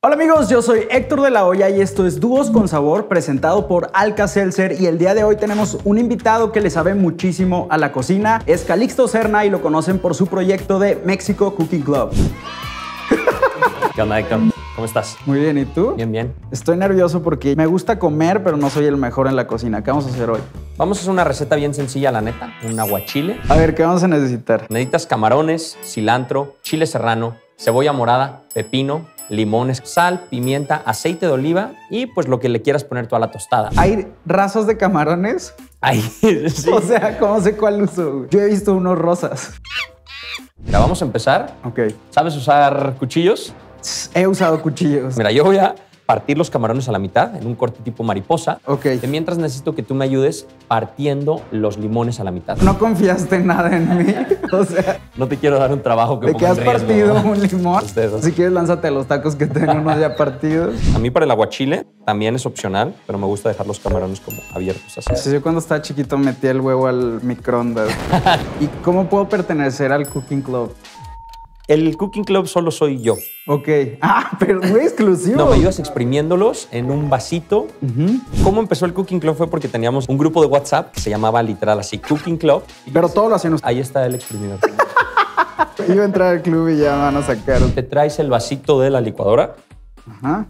Hola amigos, yo soy Héctor de la Hoya y esto es Dúos con Sabor, presentado por Alka-Seltzer, y el día de hoy tenemos un invitado que le sabe muchísimo a la cocina. Es Calixto Serna y lo conocen por su proyecto de Mexico Cooking Club. ¿Qué onda, Héctor? ¿Cómo estás? Muy bien, ¿y tú? Bien, bien. Estoy nervioso porque me gusta comer, pero no soy el mejor en la cocina. ¿Qué vamos a hacer hoy? Vamos a hacer una receta bien sencilla, la neta. Un aguachile. A ver, ¿qué vamos a necesitar? Necesitas camarones, cilantro, chile serrano, cebolla morada, pepino, limones, sal, pimienta, aceite de oliva y pues lo que le quieras poner tú a la tostada. ¿Hay razas de camarones? Ay, sí. O sea, ¿cómo sé cuál uso? Yo he visto unos rosas. Mira, vamos a empezar. Ok. ¿Sabes usar cuchillos? He usado cuchillos. Mira, yo voy a partir los camarones a la mitad en un corte tipo mariposa. Ok. De mientras necesito que tú me ayudes partiendo los limones a la mitad. No confiaste nada en mí. O sea, No te quiero dar un trabajo que ¿de ponga qué has en riesgo partido un limón? los dedos. Si quieres, lánzate a los tacos que tengo unos ya partidos. A mí para el aguachile también es opcional, pero me gusta dejar los camarones como abiertos así. Sí, yo cuando estaba chiquito metí el huevo al microondas. ¿Y cómo puedo pertenecer al Cooking Club? El Cooking Club solo soy yo. Ok. Ah, pero muy exclusivo. No, me ayudas exprimiéndolos en un vasito. ¿Cómo empezó el Cooking Club? Fue porque teníamos un grupo de WhatsApp que se llamaba literal así, Cooking Club. Pero todo lo hacían ustedes. Ahí está el exprimidor. Iba a entrar al club y ya me van a sacar. Te traes el vasito de la licuadora. Ajá.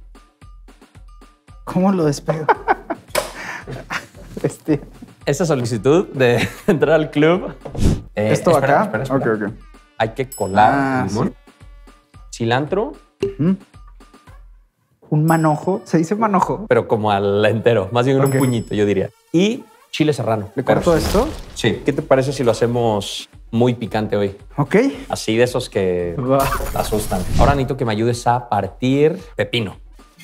¿Cómo lo despego? Esa solicitud de entrar al club. ¿Esto espera, acá? espera. Ok. Hay que colar Ah, el limón. Cilantro, Un manojo. ¿Se dice manojo? pero como al entero, más bien en Ok. un puñito, yo diría. Y chile serrano. ¿Le corto esto? Sí. ¿Qué te parece si lo hacemos muy picante hoy? Ok. Así de esos que Va. asustan. Ahora necesito que me ayudes a partir pepino.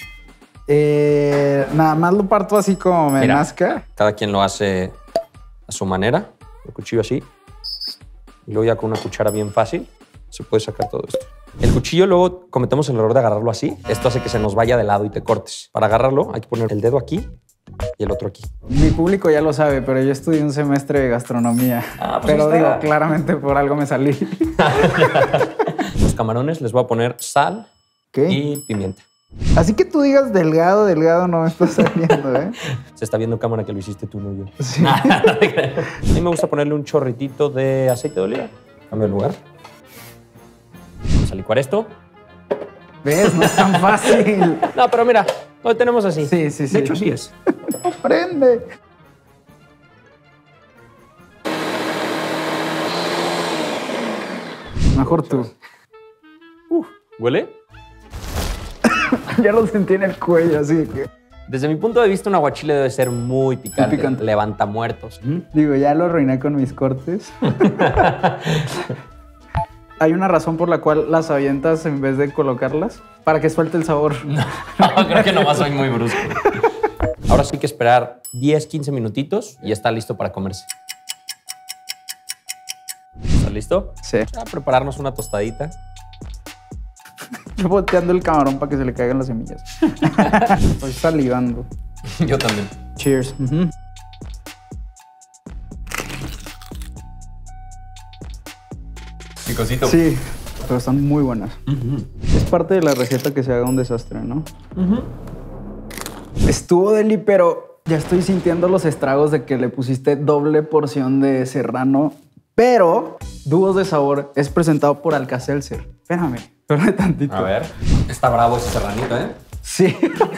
Nada más lo parto así como me Mira. nazca. Cada quien lo hace a su manera. El cuchillo así. Y luego ya con una cuchara bien fácil se puede sacar todo esto. El cuchillo luego cometemos el error de agarrarlo así. Esto hace que se nos vaya de lado y te cortes. Para agarrarlo hay que poner el dedo aquí y el otro aquí. Mi público ya lo sabe, pero yo estudié un semestre de gastronomía. Ah, pues pero está. digo, claramente por algo me salí. Los camarones les voy a poner sal ¿Qué? y pimienta. Así que tú digas delgado, delgado no me está saliendo, ¿eh? Se está viendo en cámara que lo hiciste tú, no yo. Sí. A mí me gusta ponerle un chorritito de aceite de oliva. Cambio de lugar. Vamos a licuar esto. ¿Ves? No es tan fácil. No, pero mira, lo tenemos así. Sí, sí, sí. De hecho, sí es. Prende. Mejor tú. ¿Huele? Ya lo sentí en el cuello, así que... Desde mi punto de vista, un aguachile debe ser muy picante. Muy picante. Levanta muertos. Digo, ya lo arruiné con mis cortes. ¿Hay una razón por la cual las avientas en vez de colocarlas? Para que suelte el sabor. No, creo que nomás soy muy brusco. Ahora sí hay que esperar 10, 15 minutitos y está listo para comerse. ¿Está listo? Sí. A prepararnos una tostadita. Yo volteando el camarón para que se le caigan las semillas. Estoy salivando. Yo también. Cheers. Picosito. Sí, pero están muy buenas. Es parte de la receta que se haga un desastre, ¿no? Estuvo deli, pero ya estoy sintiendo los estragos de que le pusiste doble porción de serrano. Pero Dúos de Sabor es presentado por Alka-Seltzer. Espérame tantito. A ver. Está bravo ese serranito, ¿eh? Sí.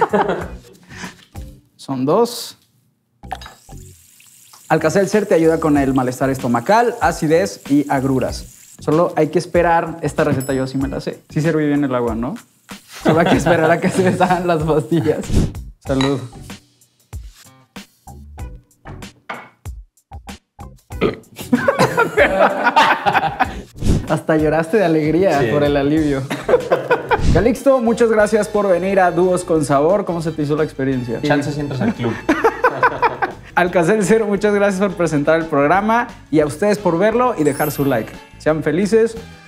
Son dos. Alka-Seltzer te ayuda con el malestar estomacal, acidez y agruras. Solo hay que esperar. Esta receta yo sí me la sé. Sí serví bien el agua, ¿no? Solo hay que esperar a que se deshagan las pastillas. Salud. Hasta lloraste de alegría por el alivio. Calixto, muchas gracias por venir a Dúos con Sabor. ¿Cómo se te hizo la experiencia? Chances entras al club. Alka-Seltzer, muchas gracias por presentar el programa y a ustedes por verlo y dejar su like. Sean felices.